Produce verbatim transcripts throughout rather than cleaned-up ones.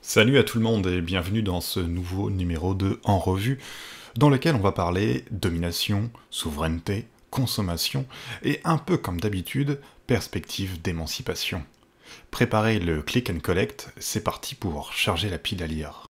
Salut à tout le monde et bienvenue dans ce nouveau numéro de En Revue, dans lequel on va parler domination, souveraineté, consommation et un peu comme d'habitude, perspective d'émancipation. Préparez le click and collect, c'est parti pour charger la pile à lire.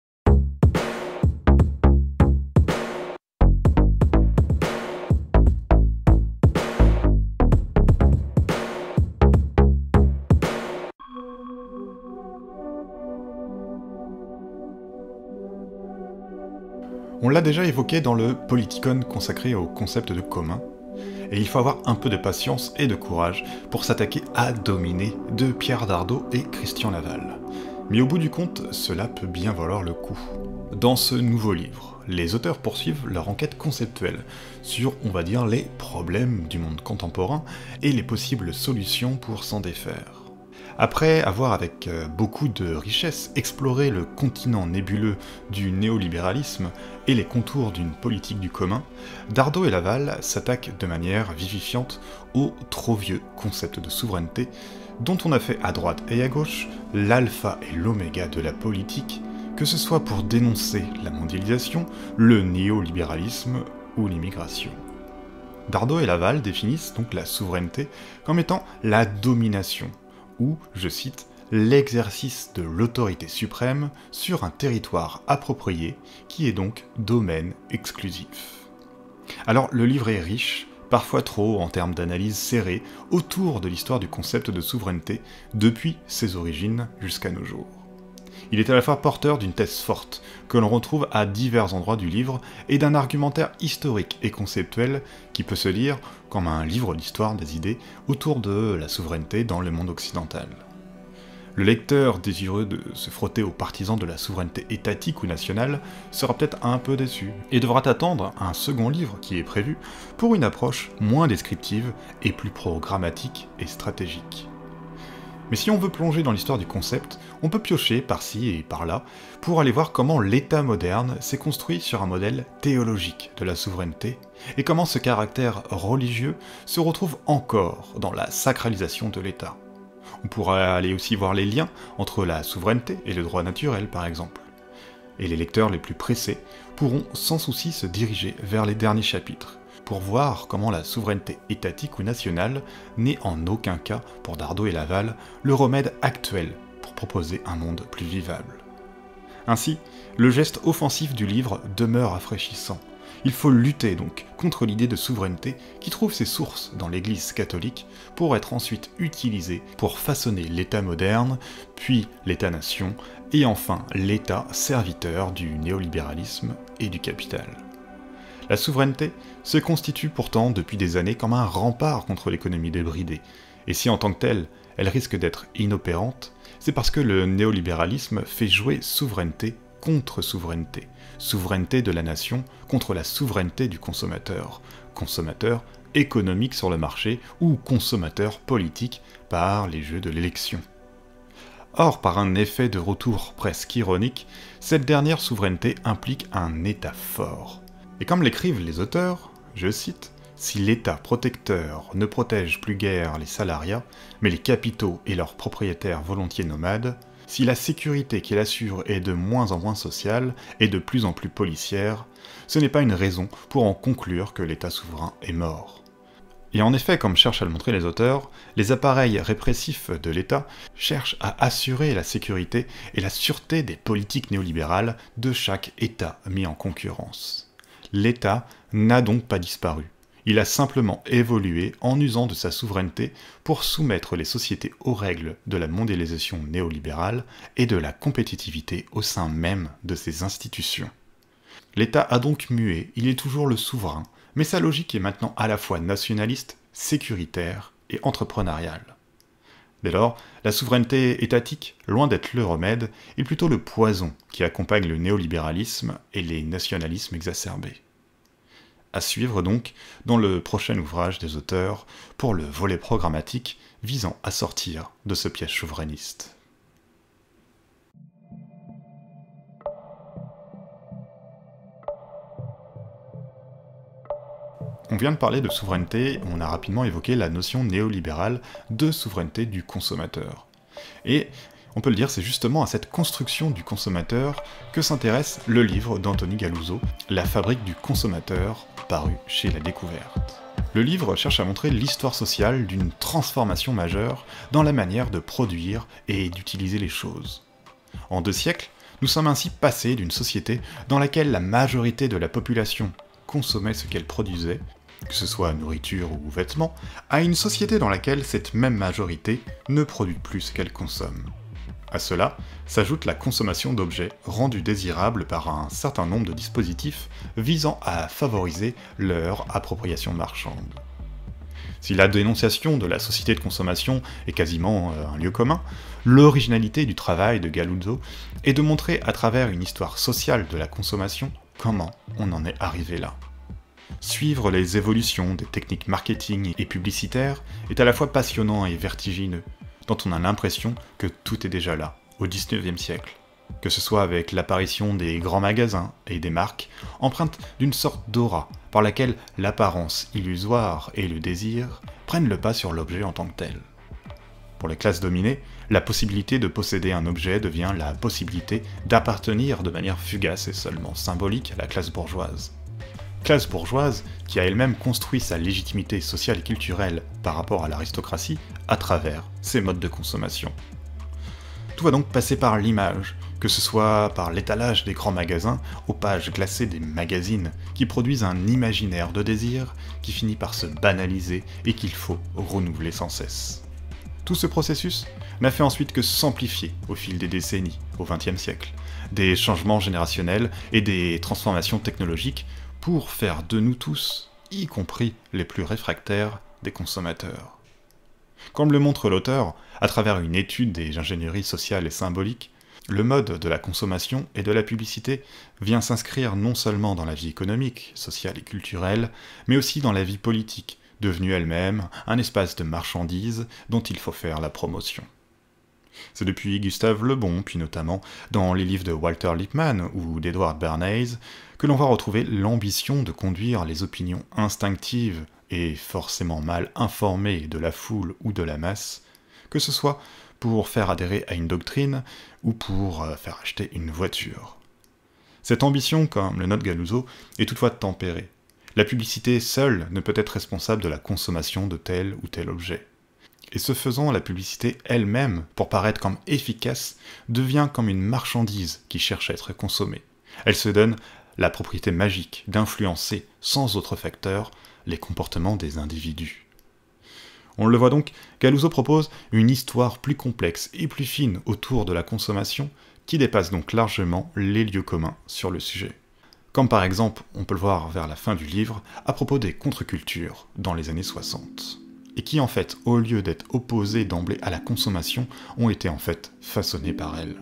On l'a déjà évoqué dans le Politicon consacré au concept de commun, et il faut avoir un peu de patience et de courage pour s'attaquer à Dominer de Pierre Dardot et Christian Laval. Mais au bout du compte, cela peut bien valoir le coup. Dans ce nouveau livre, les auteurs poursuivent leur enquête conceptuelle sur, on va dire, les problèmes du monde contemporain et les possibles solutions pour s'en défaire. Après avoir avec beaucoup de richesse exploré le continent nébuleux du néolibéralisme et les contours d'une politique du commun, Dardot et Laval s'attaquent de manière vivifiante au trop vieux concept de souveraineté, dont on a fait à droite et à gauche l'alpha et l'oméga de la politique, que ce soit pour dénoncer la mondialisation, le néolibéralisme ou l'immigration. Dardot et Laval définissent donc la souveraineté comme étant la domination, ou, je cite, l'exercice de l'autorité suprême sur un territoire approprié, qui est donc domaine exclusif. Alors le livre est riche, parfois trop en termes d'analyse serrée, autour de l'histoire du concept de souveraineté, depuis ses origines jusqu'à nos jours. Il est à la fois porteur d'une thèse forte, que l'on retrouve à divers endroits du livre, et d'un argumentaire historique et conceptuel qui peut se lire comme un livre d'histoire des idées autour de la souveraineté dans le monde occidental. Le lecteur désireux de se frotter aux partisans de la souveraineté étatique ou nationale sera peut-être un peu déçu, et devra attendre un second livre qui est prévu pour une approche moins descriptive et plus programmatique et stratégique. Mais si on veut plonger dans l'histoire du concept, on peut piocher par-ci et par-là pour aller voir comment l'État moderne s'est construit sur un modèle théologique de la souveraineté, et comment ce caractère religieux se retrouve encore dans la sacralisation de l'État. On pourra aller aussi voir les liens entre la souveraineté et le droit naturel, par exemple. Et les lecteurs les plus pressés pourront sans souci se diriger vers les derniers chapitres, pour voir comment la souveraineté étatique ou nationale n'est en aucun cas, pour Dardot et Laval, le remède actuel pour proposer un monde plus vivable. Ainsi, le geste offensif du livre demeure rafraîchissant. Il faut lutter donc contre l'idée de souveraineté qui trouve ses sources dans l'Église catholique pour être ensuite utilisée pour façonner l'État moderne, puis l'État-nation, et enfin l'État serviteur du néolibéralisme et du capital. La souveraineté se constitue pourtant depuis des années comme un rempart contre l'économie débridée, et si en tant que telle, elle risque d'être inopérante, c'est parce que le néolibéralisme fait jouer souveraineté contre souveraineté, souveraineté de la nation contre la souveraineté du consommateur, consommateur économique sur le marché ou consommateur politique par les jeux de l'élection. Or, par un effet de retour presque ironique, cette dernière souveraineté implique un État fort. Et comme l'écrivent les auteurs, je cite, « Si l'État protecteur ne protège plus guère les salariats, mais les capitaux et leurs propriétaires volontiers nomades, si la sécurité qu'il assure est de moins en moins sociale et de plus en plus policière, ce n'est pas une raison pour en conclure que l'État souverain est mort. » Et en effet, comme cherchent à le montrer les auteurs, les appareils répressifs de l'État cherchent à assurer la sécurité et la sûreté des politiques néolibérales de chaque État mis en concurrence. L'État n'a donc pas disparu. Il a simplement évolué en usant de sa souveraineté pour soumettre les sociétés aux règles de la mondialisation néolibérale et de la compétitivité au sein même de ses institutions. L'État a donc mué, il est toujours le souverain, mais sa logique est maintenant à la fois nationaliste, sécuritaire et entrepreneuriale. Dès lors, la souveraineté étatique, loin d'être le remède, est plutôt le poison qui accompagne le néolibéralisme et les nationalismes exacerbés. À suivre donc dans le prochain ouvrage des auteurs pour le volet programmatique visant à sortir de ce piège souverainiste. On vient de parler de souveraineté, on a rapidement évoqué la notion néolibérale de souveraineté du consommateur. Et On peut le dire, c'est justement à cette construction du consommateur que s'intéresse le livre d'Anthony Galuso, La fabrique du consommateur, paru chez La Découverte. Le livre cherche à montrer l'histoire sociale d'une transformation majeure dans la manière de produire et d'utiliser les choses. En deux siècles, nous sommes ainsi passés d'une société dans laquelle la majorité de la population consommait ce qu'elle produisait, que ce soit nourriture ou vêtements, à une société dans laquelle cette même majorité ne produit plus ce qu'elle consomme. À cela s'ajoute la consommation d'objets rendus désirables par un certain nombre de dispositifs visant à favoriser leur appropriation marchande. Si la dénonciation de la société de consommation est quasiment un lieu commun, l'originalité du travail de Galuso est de montrer à travers une histoire sociale de la consommation comment on en est arrivé là. Suivre les évolutions des techniques marketing et publicitaires est à la fois passionnant et vertigineux, dont on a l'impression que tout est déjà là, au dix-neuvième siècle. Que ce soit avec l'apparition des grands magasins et des marques, empreintes d'une sorte d'aura, par laquelle l'apparence illusoire et le désir prennent le pas sur l'objet en tant que tel. Pour les classes dominées, la possibilité de posséder un objet devient la possibilité d'appartenir de manière fugace et seulement symbolique à la classe bourgeoise. Classe bourgeoise qui a elle-même construit sa légitimité sociale et culturelle par rapport à l'aristocratie à travers ses modes de consommation. Tout va donc passer par l'image, que ce soit par l'étalage des grands magasins aux pages glacées des magazines qui produisent un imaginaire de désir qui finit par se banaliser et qu'il faut renouveler sans cesse. Tout ce processus n'a fait ensuite que s'amplifier au fil des décennies, au vingtième siècle, des changements générationnels et des transformations technologiques pour faire de nous tous, y compris les plus réfractaires, des consommateurs. Comme le montre l'auteur, à travers une étude des ingénieries sociales et symboliques, le mode de la consommation et de la publicité vient s'inscrire non seulement dans la vie économique, sociale et culturelle, mais aussi dans la vie politique, devenue elle-même un espace de marchandises dont il faut faire la promotion. C'est depuis Gustave Le Bon, puis notamment dans les livres de Walter Lippmann ou d'Edward Bernays, que l'on va retrouver l'ambition de conduire les opinions instinctives et forcément mal informées de la foule ou de la masse, que ce soit pour faire adhérer à une doctrine ou pour faire acheter une voiture. Cette ambition, comme le note Galuso, est toutefois tempérée. La publicité seule ne peut être responsable de la consommation de tel ou tel objet. Et ce faisant, la publicité elle-même, pour paraître comme efficace, devient comme une marchandise qui cherche à être consommée. Elle se donne la propriété magique d'influencer, sans autre facteur, les comportements des individus. On le voit donc, Galuso propose une histoire plus complexe et plus fine autour de la consommation, qui dépasse donc largement les lieux communs sur le sujet. Comme par exemple, on peut le voir vers la fin du livre, à propos des contre-cultures dans les années soixante. Et qui en fait, au lieu d'être opposées d'emblée à la consommation, ont été en fait façonnées par elle.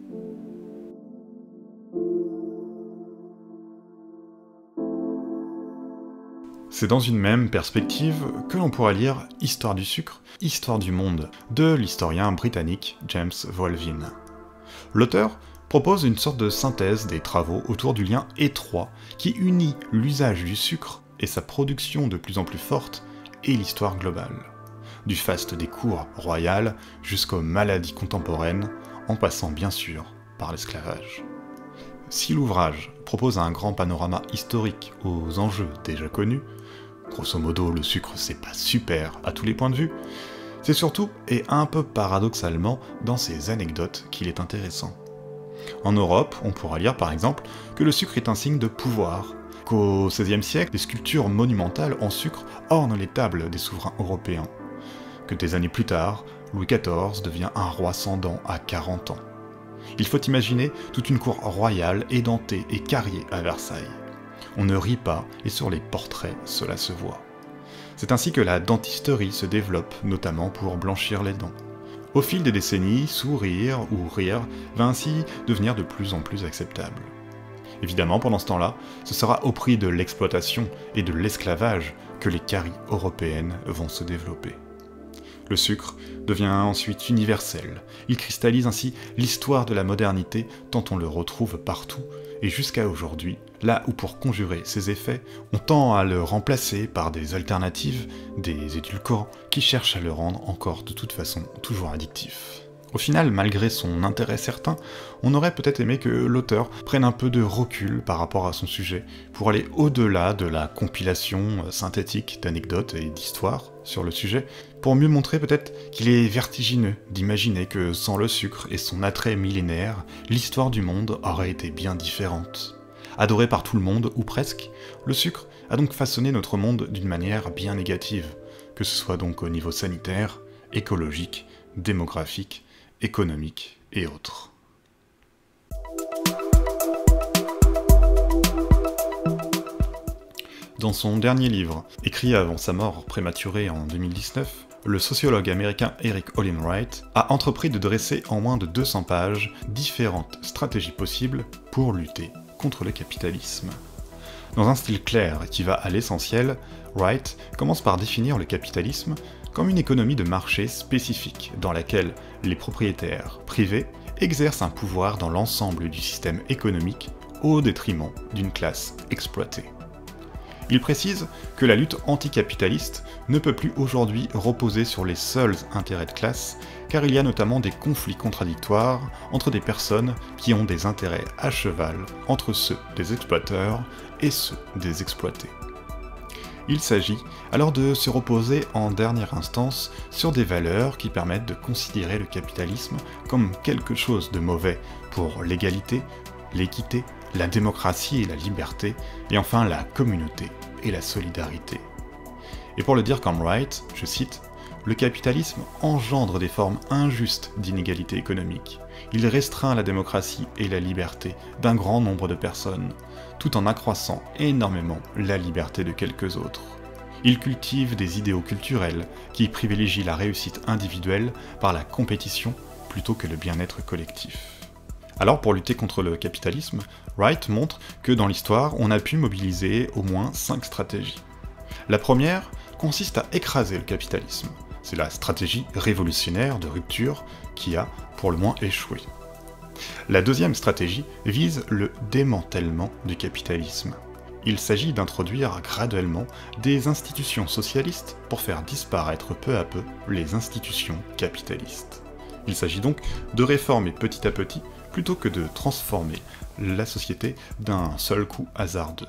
C'est dans une même perspective que l'on pourra lire Histoire du sucre, Histoire du monde, de l'historien britannique James Woolvin. L'auteur propose une sorte de synthèse des travaux autour du lien étroit qui unit l'usage du sucre et sa production de plus en plus forte et l'histoire globale, du faste des cours royales jusqu'aux maladies contemporaines, en passant bien sûr par l'esclavage. Si l'ouvrage propose un grand panorama historique aux enjeux déjà connus, grosso modo le sucre c'est pas super à tous les points de vue, c'est surtout, et un peu paradoxalement, dans ses anecdotes qu'il est intéressant. En Europe, on pourra lire par exemple que le sucre est un signe de pouvoir, qu'au seizième siècle, des sculptures monumentales en sucre ornent les tables des souverains européens, que des années plus tard, Louis quatorze devient un roi sans dents à quarante ans. Il faut imaginer toute une cour royale édentée et carriée à Versailles. On ne rit pas, et sur les portraits, cela se voit. C'est ainsi que la dentisterie se développe, notamment pour blanchir les dents. Au fil des décennies, sourire ou rire va ainsi devenir de plus en plus acceptable. Évidemment, pendant ce temps-là, ce sera au prix de l'exploitation et de l'esclavage que les caries européennes vont se développer. Le sucre devient ensuite universel. Il cristallise ainsi l'histoire de la modernité tant on le retrouve partout, et jusqu'à aujourd'hui, là où pour conjurer ses effets, on tend à le remplacer par des alternatives, des édulcorants, qui cherchent à le rendre encore de toute façon toujours addictif. Au final, malgré son intérêt certain, on aurait peut-être aimé que l'auteur prenne un peu de recul par rapport à son sujet, pour aller au-delà de la compilation synthétique d'anecdotes et d'histoires sur le sujet, pour mieux montrer peut-être qu'il est vertigineux d'imaginer que sans le sucre et son attrait millénaire, l'histoire du monde aurait été bien différente. Adoré par tout le monde, ou presque, le sucre a donc façonné notre monde d'une manière bien négative, que ce soit donc au niveau sanitaire, écologique, démographique, économique et autres. Dans son dernier livre, écrit avant sa mort prématurée en deux mille dix-neuf, le sociologue américain Eric Olin Wright a entrepris de dresser en moins de deux cents pages différentes stratégies possibles pour lutter contre le capitalisme. Dans un style clair qui va à l'essentiel, Wright commence par définir le capitalisme comme une économie de marché spécifique dans laquelle les propriétaires privés exercent un pouvoir dans l'ensemble du système économique au détriment d'une classe exploitée. Il précise que la lutte anticapitaliste ne peut plus aujourd'hui reposer sur les seuls intérêts de classe, car il y a notamment des conflits contradictoires entre des personnes qui ont des intérêts à cheval entre ceux des exploiteurs et ceux des exploités. Il s'agit alors de se reposer en dernière instance sur des valeurs qui permettent de considérer le capitalisme comme quelque chose de mauvais pour l'égalité, l'équité, la démocratie et la liberté, et enfin la communauté et la solidarité. Et pour le dire comme Wright, je cite, « Le capitalisme engendre des formes injustes d'inégalité économique. Il restreint la démocratie et la liberté d'un grand nombre de personnes, tout en accroissant énormément la liberté de quelques autres. Il cultive des idéaux culturels qui privilégient la réussite individuelle par la compétition plutôt que le bien-être collectif. » Alors pour lutter contre le capitalisme, Wright montre que dans l'histoire, on a pu mobiliser au moins cinq stratégies. La première consiste à écraser le capitalisme. C'est la stratégie révolutionnaire de rupture qui a, pour le moins, échoué. La deuxième stratégie vise le démantèlement du capitalisme. Il s'agit d'introduire graduellement des institutions socialistes pour faire disparaître peu à peu les institutions capitalistes. Il s'agit donc de réformer petit à petit plutôt que de transformer la société d'un seul coup hasardeux.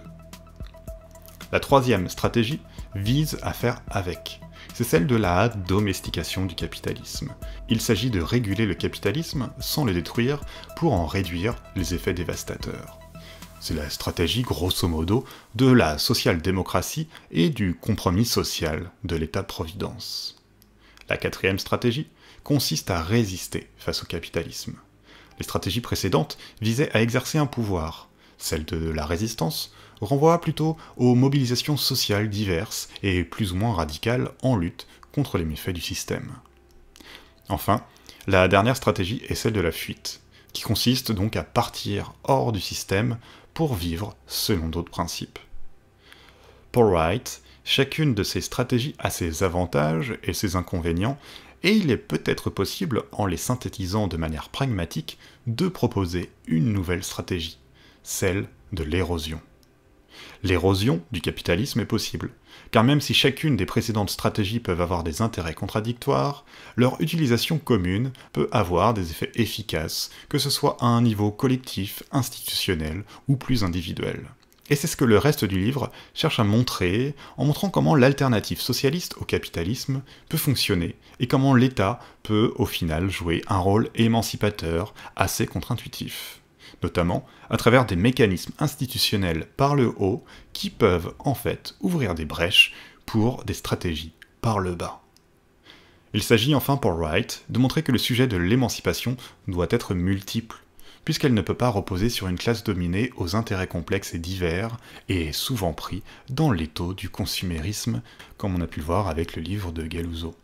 La troisième stratégie vise à faire avec. C'est celle de la domestication du capitalisme. Il s'agit de réguler le capitalisme sans le détruire pour en réduire les effets dévastateurs. C'est la stratégie grosso modo de la social-démocratie et du compromis social de l'État-providence. La quatrième stratégie consiste à résister face au capitalisme. Les stratégies précédentes visaient à exercer un pouvoir. Celle de la résistance renvoie plutôt aux mobilisations sociales diverses et plus ou moins radicales en lutte contre les méfaits du système. Enfin, la dernière stratégie est celle de la fuite, qui consiste donc à partir hors du système pour vivre selon d'autres principes. Pour Wright, chacune de ces stratégies a ses avantages et ses inconvénients, et il est peut-être possible, en les synthétisant de manière pragmatique, de proposer une nouvelle stratégie, celle de l'érosion. L'érosion du capitalisme est possible, car même si chacune des précédentes stratégies peuvent avoir des intérêts contradictoires, leur utilisation commune peut avoir des effets efficaces, que ce soit à un niveau collectif, institutionnel ou plus individuel. Et c'est ce que le reste du livre cherche à montrer, en montrant comment l'alternative socialiste au capitalisme peut fonctionner, et comment l'État peut au final jouer un rôle émancipateur assez contre-intuitif, notamment à travers des mécanismes institutionnels par le haut qui peuvent en fait ouvrir des brèches pour des stratégies par le bas. Il s'agit enfin pour Wright de montrer que le sujet de l'émancipation doit être multiple, puisqu'elle ne peut pas reposer sur une classe dominée aux intérêts complexes et divers, et souvent pris dans l'étau du consumérisme, comme on a pu le voir avec le livre de Galuzzo.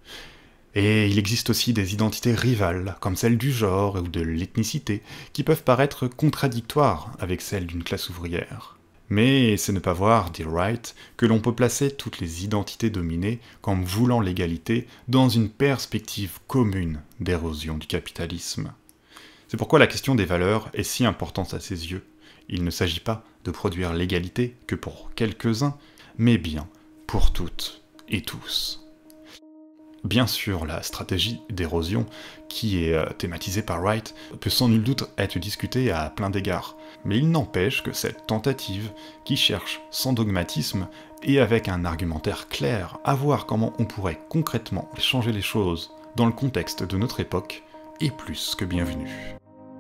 Et il existe aussi des identités rivales, comme celle du genre ou de l'ethnicité, qui peuvent paraître contradictoires avec celle d'une classe ouvrière. Mais c'est ne pas voir, dit Wright, que l'on peut placer toutes les identités dominées comme voulant l'égalité dans une perspective commune d'érosion du capitalisme. C'est pourquoi la question des valeurs est si importante à ses yeux. Il ne s'agit pas de produire l'égalité que pour quelques-uns, mais bien pour toutes et tous. Bien sûr, la stratégie d'érosion, qui est euh, thématisée par Wright, peut sans nul doute être discutée à plein d'égards, mais il n'empêche que cette tentative, qui cherche sans dogmatisme et avec un argumentaire clair à voir comment on pourrait concrètement changer les choses dans le contexte de notre époque, est plus que bienvenue.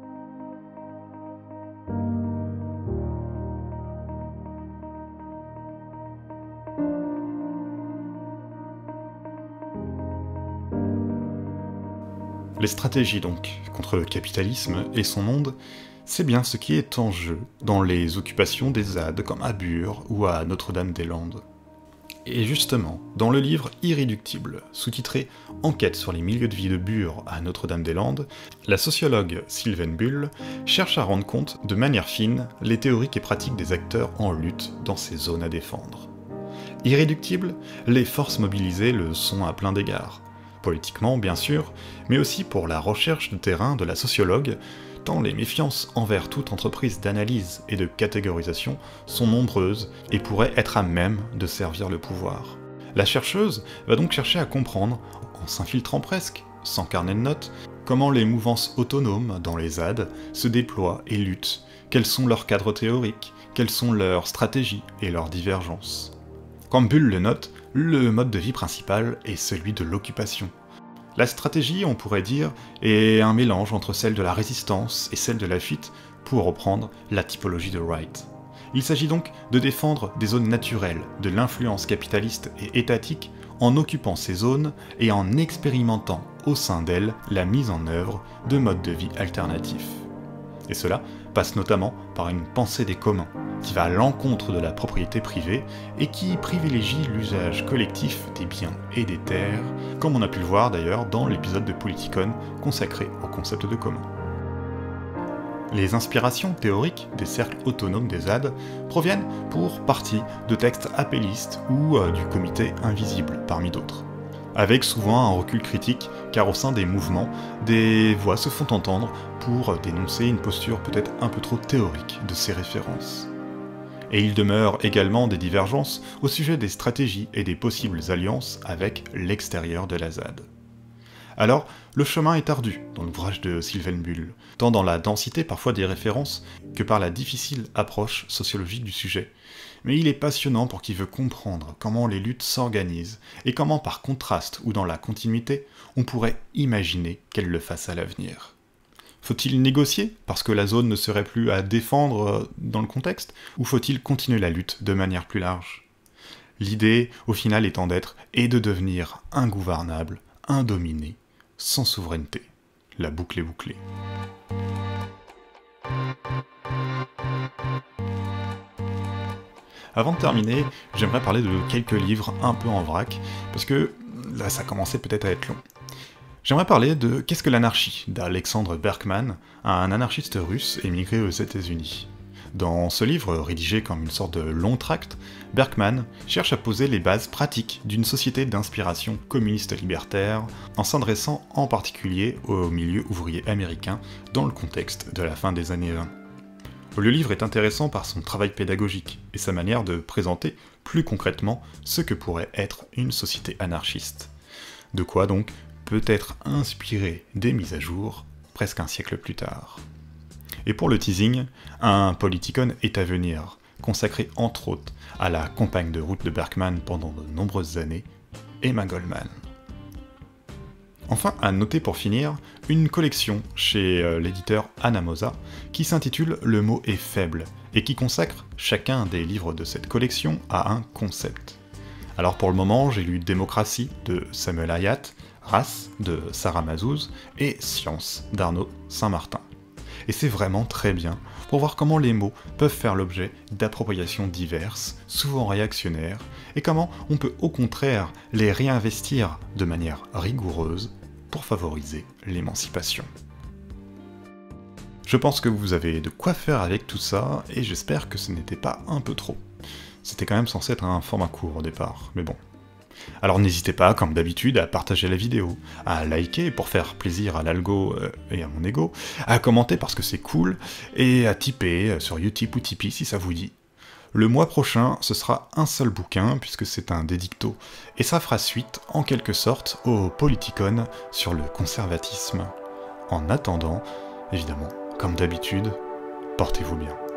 Les stratégies donc, contre le capitalisme et son monde, c'est bien ce qui est en jeu dans les occupations des Z A D comme à Bure ou à Notre-Dame-des-Landes. Et justement, dans le livre Irréductible, sous-titré « Enquête sur les milieux de vie de Bure à Notre-Dame-des-Landes », la sociologue Sylvaine Bull cherche à rendre compte de manière fine les théoriques et pratiques des acteurs en lutte dans ces zones à défendre. Irréductible, les forces mobilisées le sont à plein d'égards. Politiquement, bien sûr, mais aussi pour la recherche de terrain de la sociologue, tant les méfiances envers toute entreprise d'analyse et de catégorisation sont nombreuses et pourraient être à même de servir le pouvoir. La chercheuse va donc chercher à comprendre, en s'infiltrant presque, sans carnet de notes, comment les mouvances autonomes dans les Z A D se déploient et luttent, quels sont leurs cadres théoriques, quelles sont leurs stratégies et leurs divergences. Comme Bull le note, le mode de vie principal est celui de l'occupation. La stratégie, on pourrait dire, est un mélange entre celle de la résistance et celle de la fuite, pour reprendre la typologie de Wright. Il s'agit donc de défendre des zones naturelles de l'influence capitaliste et étatique en occupant ces zones et en expérimentant au sein d'elles la mise en œuvre de modes de vie alternatifs. Et cela passe notamment par une pensée des communs, qui va à l'encontre de la propriété privée et qui privilégie l'usage collectif des biens et des terres, comme on a pu le voir d'ailleurs dans l'épisode de Politicon consacré au concept de commun. Les inspirations théoriques des cercles autonomes des Z A D proviennent pour partie de textes appellistes ou euh, du comité invisible, parmi d'autres. Avec souvent un recul critique, car au sein des mouvements, des voix se font entendre pour dénoncer une posture peut-être un peu trop théorique de ces références. Et il demeure également des divergences au sujet des stratégies et des possibles alliances avec l'extérieur de la Z A D. Alors, le chemin est ardu dans l'ouvrage de Sylvaine Bull, tant dans la densité parfois des références que par la difficile approche sociologique du sujet. Mais il est passionnant pour qui veut comprendre comment les luttes s'organisent et comment par contraste ou dans la continuité, on pourrait imaginer qu'elles le fassent à l'avenir. Faut-il négocier parce que la zone ne serait plus à défendre dans le contexte, ou faut-il continuer la lutte de manière plus large? L'idée, au final, étant d'être et de devenir ingouvernable, indominé, sans souveraineté. La boucle est bouclée. Avant de terminer, j'aimerais parler de quelques livres un peu en vrac, parce que là ça commençait peut-être à être long. J'aimerais parler de Qu'est-ce que l'anarchie d'Alexandre Berkman, un anarchiste russe émigré aux États-Unis. Dans ce livre, rédigé comme une sorte de long tract, Berkman cherche à poser les bases pratiques d'une société d'inspiration communiste libertaire, en s'adressant en particulier au milieu ouvrier américain dans le contexte de la fin des années vingt. Le livre est intéressant par son travail pédagogique et sa manière de présenter plus concrètement ce que pourrait être une société anarchiste. De quoi donc peut-être inspiré des mises à jour presque un siècle plus tard. Et pour le teasing, un Politicon est à venir, consacré entre autres à la compagne de route de Berkman pendant de nombreuses années, Emma Goldman. Enfin, à noter pour finir, une collection chez euh, l'éditeur Anamosa qui s'intitule « Le mot est faible » et qui consacre chacun des livres de cette collection à un concept. Alors pour le moment, j'ai lu Démocratie de Samuel Hayat, Race de Sarah Mazouz et Science d'Arnaud Saint-Martin. Et c'est vraiment très bien pour voir comment les mots peuvent faire l'objet d'appropriations diverses, souvent réactionnaires, et comment on peut au contraire les réinvestir de manière rigoureuse pour favoriser l'émancipation. Je pense que vous avez de quoi faire avec tout ça, et j'espère que ce n'était pas un peu trop. C'était quand même censé être un format court au départ, mais bon. Alors n'hésitez pas, comme d'habitude, à partager la vidéo, à liker pour faire plaisir à l'algo euh, et à mon ego, à commenter parce que c'est cool, et à tiper sur Utip ou Tipeee si ça vous dit. Le mois prochain, ce sera un seul bouquin, puisque c'est un dédicto, et ça fera suite, en quelque sorte, au Politicon sur le conservatisme. En attendant, évidemment, comme d'habitude, portez-vous bien.